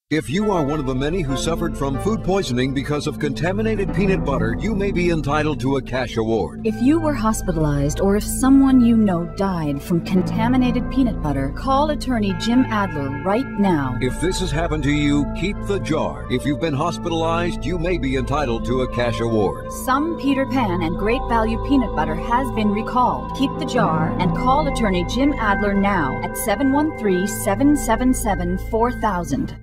If you are one of the many who suffered from food poisoning because of contaminated peanut butter, you may be entitled to a cash award. If you were hospitalized or if someone you know died from contaminated peanut butter, call attorney Jim Adler right now. If this has happened to you, keep the jar. If you've been hospitalized, you may be entitled to a cash award. Some Peter Pan and Great Value peanut butter has been recalled. Keep the jar and call attorney Jim Adler now at 713-777-4000.